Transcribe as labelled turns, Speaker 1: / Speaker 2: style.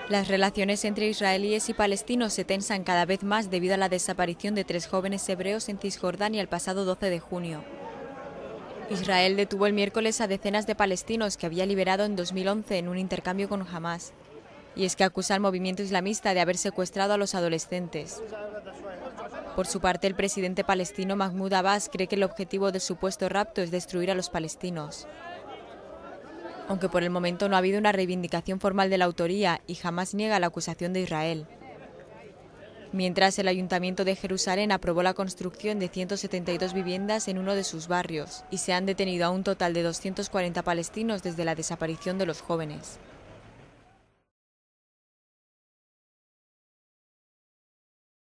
Speaker 1: Las relaciones entre israelíes y palestinos se tensan cada vez más debido a la desaparición de 3 jóvenes hebreos en Cisjordania el pasado 12 de junio. Israel detuvo el miércoles a decenas de palestinos que había liberado en 2011 en un intercambio con Hamás. Y es que acusa al movimiento islamista de haber secuestrado a los adolescentes. Por su parte, el presidente palestino Mahmoud Abbas cree que el objetivo del supuesto rapto es destruir a los palestinos. Aunque por el momento no ha habido una reivindicación formal de la autoría y Hamás niega la acusación de Israel. Mientras, el Ayuntamiento de Jerusalén aprobó la construcción de 172 viviendas en uno de sus barrios y se han detenido a un total de 240 palestinos desde la desaparición de los jóvenes.